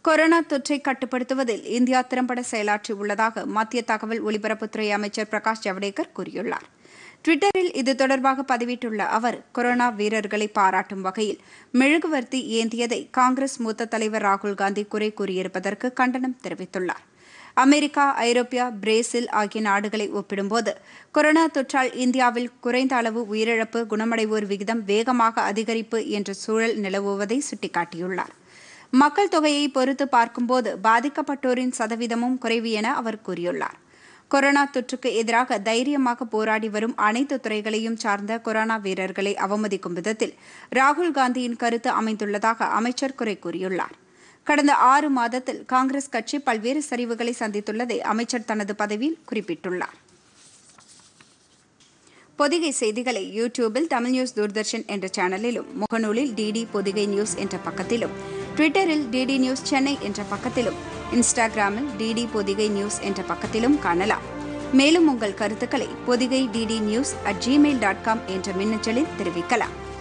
Corona தொற்றை கட்டுப்படுத்துவதில் India திறம்பட செயலாற்றியுள்ளதாக மத்திய தகவல் ஒலிபரப்புத்துறை அமைச்சர் பிரகாஷ் ஜவடேகர் கூறியுள்ளார். டுவிட்டரில் இது தொடர்பாக பதிவிட்டுள்ள அவர், கொரோனா வீரர்களை பாராட்டும் வகையில் மெழுகுவர்த்தி ஏந்தியதை காங்கிரஸ் மூத்த தலைவர் ராகுல் காந்தி குறை கூறியிருப்பதற்கு கண்டனம் தெரிவித்துள்ளார். அமெரிக்கா, ஐரோப்பியா, பிரேசில் ஆகிய நாடுகளை ஒப்பிடும்போது கொரோனா தொற்றால் இந்தியாவில் குறைந்த அளவு உயிரிழப்பு, குணமடைவோர் விகிதம் வேகமாக அதிகரிப்பு என்ற சூழல் நிலவுவதை சுட்டிக்காட்டியுள்ளார். மக்கள் தொகையை பொறுத்து பார்க்கும்போது பாதிக்கப்பட்டோரின் சதவீதமும் குறைவு என அவர் கூறியுள்ளார். கொரோனா தொற்றுக்கு எதிராக தைரியமாக போராடி வரும் அனைத்து துறைகளையும் சார்ந்த கொரோனா வீரர்களை அவமதிக்கும் விதத்தில் ராகுல் காந்தியின் கருத்து அமைந்துள்ளதாக அமைச்சர் குறை கூறியுள்ளார். கடந்த 6 மாதத்தில் காங்கிரஸ் கட்சி பல்வேறு சரிவுகளை சந்தித்துள்ளதை அமைச்சர் தனது பதிவில் குறிப்பிட்டுள்ளார். பொதிகை செய்திகளை யூடியூபில் தமிழ் நியூஸ் தூர்தர்ஷன் என்ற சேனலிலும், முகநூலில் டிடி பொதிகை நியூஸ் என்ற பக்கத்திலும், ட்விட்டரில் டிடி நியூஸ் சென்னை என்ற பக்கத்திலும், இன்ஸ்டாகிராமில் டிடி பொதிகை நியூஸ் என்ற பக்கத்திலும் காணலாம். மேலும் உங்கள் கருத்துக்களை பொதிகை dd news@gmail.com என்ற மின்னஞ்சலில் தெரிவிக்கலாம்.